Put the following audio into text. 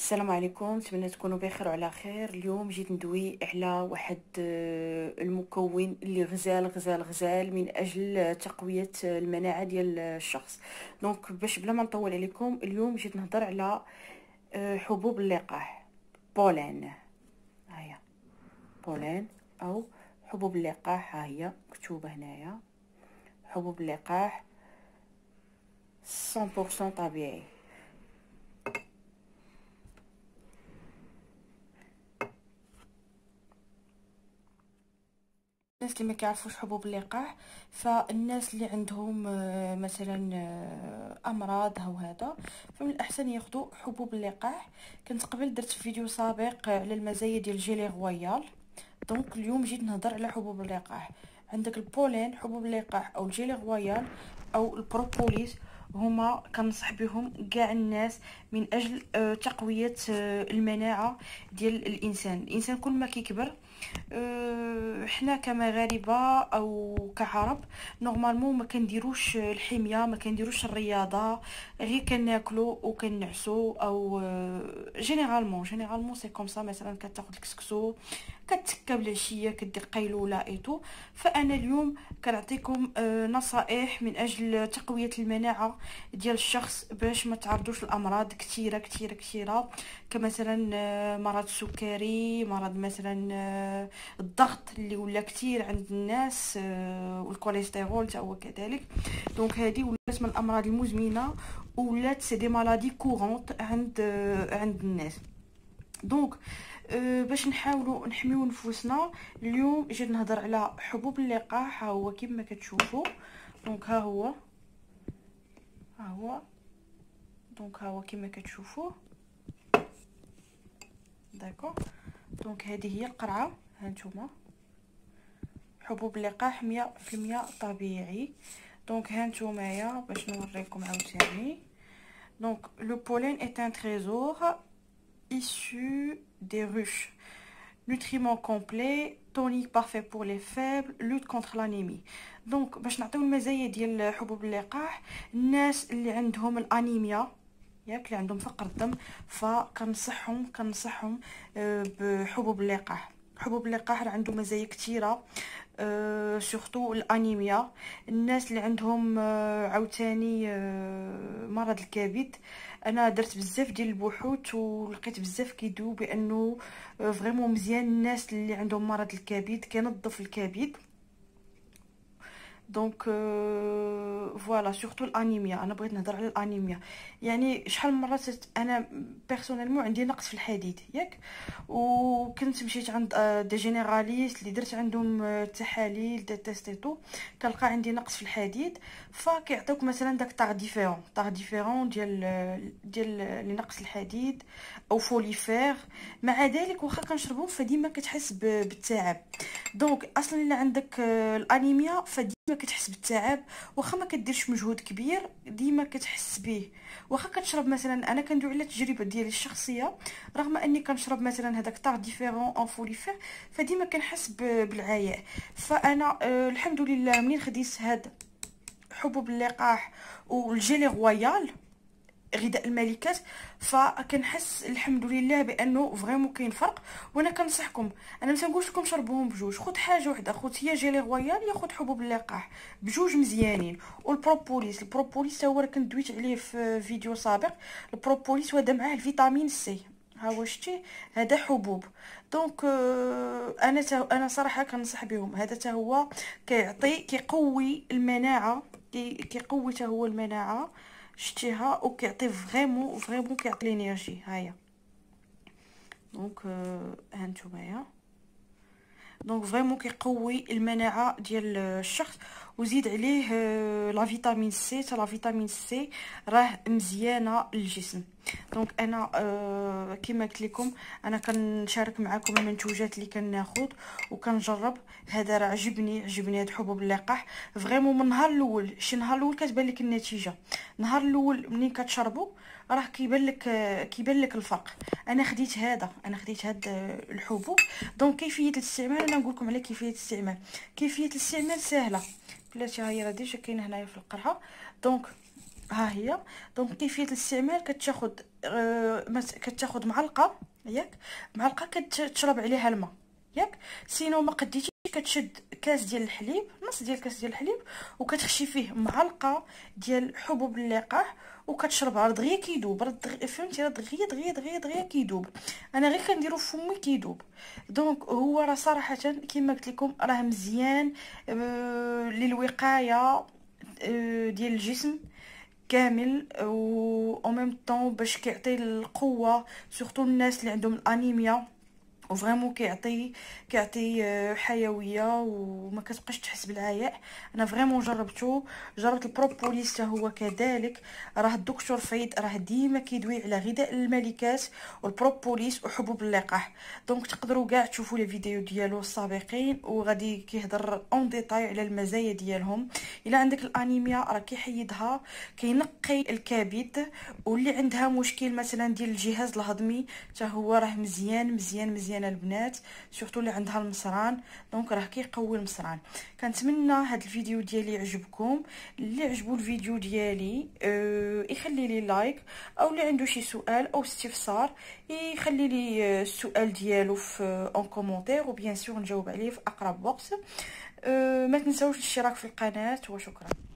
السلام عليكم، نتمنى تكونوا بخير وعلى خير. اليوم جيت ندوي على واحد المكون اللي غزال غزال غزال من اجل تقوية المناعة ديال الشخص. دونك باش بلا ما نطول عليكم، اليوم جيت نهضر على حبوب اللقاح، بولين. هيا بولين او حبوب اللقاح، ها هي مكتوبة هنايا. حبوب اللقاح 100% طبيعي. الناس اللي ما كيعرفوش حبوب اللقاح، فالناس اللي عندهم مثلا امراض او هذا، فمن الاحسن ياخذوا حبوب اللقاح. كنت قبل درت فيديو سابق على المزايا ديال جيلي رويال. دونك اليوم جيت نهضر على حبوب اللقاح. عندك البولين، حبوب اللقاح او الجيلي رويال او البروبوليس، هما كنصح بهم كاع الناس من اجل تقويه المناعه ديال الانسان كل ما كيكبر. حنا كمغاربه او كعرب نورمالمون ما كنديروش الحميه، ما كنديروش الرياضه، غير كناكلو وكنعسو. او جينيرالمون سي كوم سا. مثلا كتاخذ الكسكسو، كتكب العشيه، كدير قيلوله ايتو. فانا اليوم كنعطيكم نصائح من اجل تقويه المناعه ديال الشخص باش ما تعرضوش لامراض كثيره كثيره كثيره، كمثلا مرض السكري، مرض مثلا الضغط اللي ولا كثير عند الناس، والكوليسترول حتى هو كذلك. دونك هذه ولات من الامراض المزمنه، ولات سي دي مالادي كورونت عند الناس. دونك باش نحاولوا نحميو نفوسنا، اليوم جيت نهضر على حبوب اللقاح. ها هو كما كتشوفوا. دونك ها هو دونك ها هو كما كتشوفوا. داكو. دونك هذه هي القرعه، هانتوما حبوب اللقاح 100% طبيعي. دونك هانتومايا باش نوريكم عاوتاني. دونك لو بولين est un trésor issu des ruches. Nutriments complets, tonique parfait pour les faibles, lutte contre l'anémie. دونك باش نعطيو المزايا ديال حبوب اللقاح، الناس اللي عندهم الانيميا، ياك اللي عندهم فقر الدم، كنصحهم بحبوب اللقاح. حبوب اللقاح راه عنده مزايا كثيره، سورتو الانيميا. الناس اللي عندهم عاوتاني مرض الكبد، انا درت بزاف ديال البحوث ولقيت بزاف كيدويو بانه فريمون مزيان الناس اللي عندهم مرض الكبد، كينظف الكبد. دونك فوالا سورتو الانيميا. انا بغيت نهضر على الانيميا. يعني شحال من مرات انا بيرسونيلمون عندي نقص في الحديد، ياك، وكنت مشيت عند دي جينيراليست اللي درت عندهم تحاليل دي تيستيتو، كنلقى عندي نقص في الحديد. فكيعطيوك مثلا داك طاغ ديفيرون ديال لنقص الحديد او فوليفير. مع ذلك واخا كنشربهم فديما كتحس بالتعب. دونك اصلا الا عندك الانيميا فديما كتحس بالتعب، واخا ما كديرش مجهود كبير ديما كتحس به. واخا كتشرب مثلا، انا كندوي على التجربه ديالي الشخصيه، رغم اني كنشرب مثلا هذاك طاغ ديفيرون اون فوليفير فديما كنحس بالعياء. فانا الحمد لله منين خديت هاد حبوب اللقاح والجيلي رويال غذاء الملكات، فكنحس الحمد لله بانه فريمون كاين فرق. وانا كنصحكم، انا ما تنقولش لكم شربوهم بجوج، خذ حاجه وحده، خذ هي جيلي رويال يا خذ حبوب اللقاح، بجوج مزيانين. البروبوليس هو راه كنت دويت عليه في فيديو سابق. البروبوليس وهذا معاه الفيتامين سي، ها هو شتي، هذا حبوب. دونك انا صراحه كنصح بهم. هذا حتى هو كيقوي المناعه، كيقوي حتى هو المناعه، شتيها، وكيعطي فريمون كيعطي لينيرجي. هيا دونك هانتومايا. دونك فريمون كيقوي المناعه ديال الشخص، وزيد عليه لا فيتامين سي. حتى لا فيتامين سي راه مزيانه للجسم. دونك انا كما قلت لكم، انا كنشارك معكم المنتوجات اللي كناخذ وكنجرب. هذا راه عجبني هاد حبوب اللقاح فريمون من النهار الاول. شي نهار الاول كتبان لك النتيجه، النهار الاول منين كتشربوا راه كيبان لك الفرق. انا خديت هاد الحبوب. دونك كيفيه الاستعمال، انا نقول لكم على كيفيه الاستعمال سهله. بلاتي ها هي راه ديجا كاينه هنايا في القرعه. دونك ها هي. دونك كيفيه الاستعمال، كتاخد معلقه، ياك، معلقه كتشرب عليها الماء، ياك. سينو ما قديتي كتشد كاس ديال الحليب، نص ديال كاس ديال الحليب، وكتخشي فيه معلقه ديال حبوب اللقاح، وكتشربها دغيا كيدوب، فهمتي، راه دغيا دغيا دغيا دغيا كيدوب. انا غير كنديرو فمي كيدوب. دونك هو راه صراحه كما قلت لكم راه مزيان للوقايه ديال الجسم كامل، و او ميم طون باش كيعطي القوه، سورتو الناس اللي عندهم الانيميا، وفريمون كيعطي حيويه، وما كتبقاش تحس بالعياء. انا فريمون جربت البروبوليس حتى هو كذلك. راه الدكتور فايد راه ديما كيدوي على غذاء الملكات والبروبوليس وحبوب اللقاح. دونك تقدروا كاع تشوفوا لي فيديو ديالو السابقين، وغادي كيهضر اون ديتاي على المزايا ديالهم. الا عندك الانيميا راه كيحيدها، كينقي الكبد، واللي عندها مشكل مثلا ديال الجهاز الهضمي حتى هو راه مزيان مزيان مزيان البنات، سورتو اللي عندها المصران. دونك راه كيقوي المصران. كنتمنى هاد الفيديو ديالي يعجبكم. اللي عجبو الفيديو ديالي يخلي لي لايك، او اللي عنده شي سؤال او استفسار يخلي لي السؤال ديالو في اون كومونتير، وبيان سور نجاوب عليه في اقرب وقت. ما تنساوش الاشتراك في القناه، وشكرا.